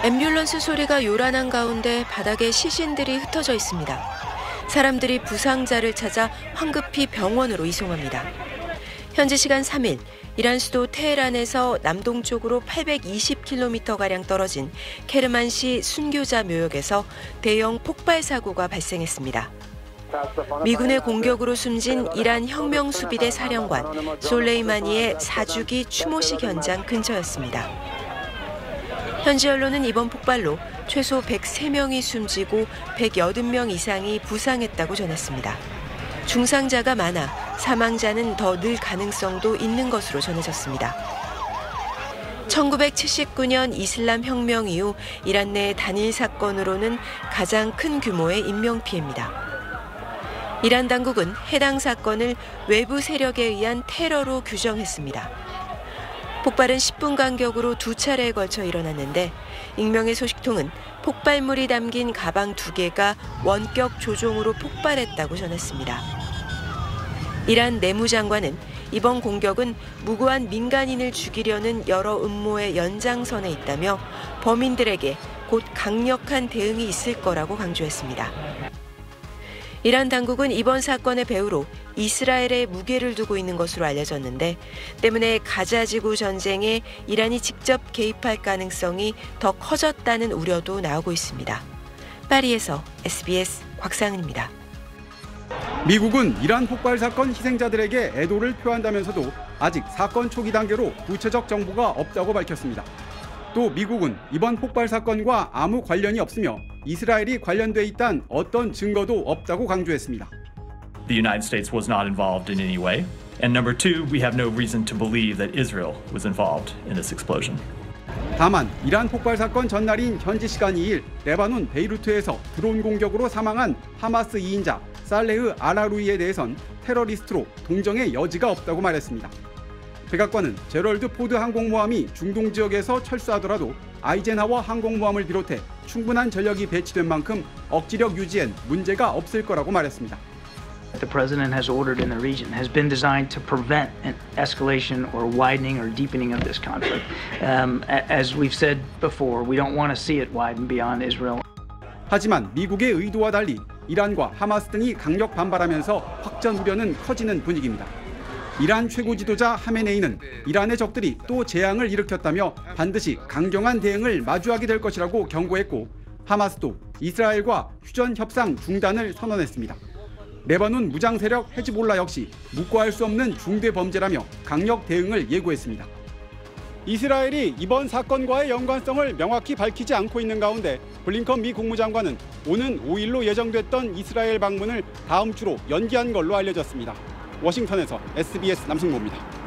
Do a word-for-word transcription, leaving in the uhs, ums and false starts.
앰뷸런스 소리가 요란한 가운데 바닥에 시신들이 흩어져 있습니다. 사람들이 부상자를 찾아 황급히 병원으로 이송합니다. 현지 시간 삼 일, 이란 수도 테헤란에서 남동쪽으로 팔백이십 킬로미터가량 떨어진 케르만시 순교자 묘역에서 대형 폭발 사고가 발생했습니다. 미군의 공격으로 숨진 이란 혁명수비대 사령관 솔레이마니의 사주기 추모식 현장 근처였습니다. 현지 언론은 이번 폭발로 최소 백삼 명이 숨지고 백팔 명 이상이 부상했다고 전했습니다. 중상자가 많아 사망자는 더 늘 가능성도 있는 것으로 전해졌습니다. 천구백칠십구 년 이슬람 혁명 이후 이란 내 단일 사건으로는 가장 큰 규모의 인명피해입니다. 이란 당국은 해당 사건을 외부 세력에 의한 테러로 규정했습니다. 폭발은 십 분 간격으로 두 차례에 걸쳐 일어났는데 익명의 소식통은 폭발물이 담긴 가방 두 개가 원격 조종으로 폭발했다고 전했습니다. 이란 내무장관은 이번 공격은 무고한 민간인을 죽이려는 여러 음모의 연장선에 있다며 범인들에게 곧 강력한 대응이 있을 거라고 강조했습니다. 이란 당국은 이번 사건의 배후로 이스라엘에 무게를 두고 있는 것으로 알려졌는데 때문에 가자 지구 전쟁에 이란이 직접 개입할 가능성이 더 커졌다는 우려도 나오고 있습니다. 파리에서 에스비에스 곽상은입니다. 미국은 이란 폭발 사건 희생자들에게 애도를 표한다면서도 아직 사건 초기 단계로 구체적 정보가 없다고 밝혔습니다. 또 미국은 이번 폭발 사건과 아무 관련이 없으며 이스라엘이 관련돼 있다는 어떤 증거도 없다고 강조했습니다. The United States was not involved in any way. And number two, we have no reason to believe that Israel was involved in this explosion. 다만 이란 폭발 사건 전날인 현지 시간 이 일 레바논 베이루트에서 드론 공격으로 사망한 하마스 이 인자 살레흐 알아루이에 대해선 테러리스트로 동정의 여지가 없다고 말했습니다. 백악관은 제럴드 포드 항공모함이 중동 지역에서 철수하더라도 아이젠하워 항공모함을 비롯해 충분한 전력이 배치된 만큼 억지력 유지엔 문제가 없을 거라고 말했습니다. The president has ordered in the region has been designed to prevent an escalation or widening or deepening of this conflict. Um, as we've said before, we don't want to see it widen beyond Israel. 하지만 미국의 의도와 달리 이란과 하마스 등이 강력 반발하면서 확전 우려는 커지는 분위기입니다. 이란 최고 지도자 하메네이는 이란의 적들이 또 재앙을 일으켰다며 반드시 강경한 대응을 마주하게 될 것이라고 경고했고 하마스도 이스라엘과 휴전 협상 중단을 선언했습니다. 레바논 무장 세력 헤즈볼라 역시 묵과할 수 없는 중대 범죄라며 강력 대응을 예고했습니다. 이스라엘이 이번 사건과의 연관성을 명확히 밝히지 않고 있는 가운데 블링컨 미 국무장관은 오는 오 일로 예정됐던 이스라엘 방문을 다음 주로 연기한 걸로 알려졌습니다. 워싱턴에서 에스비에스 남승모입니다.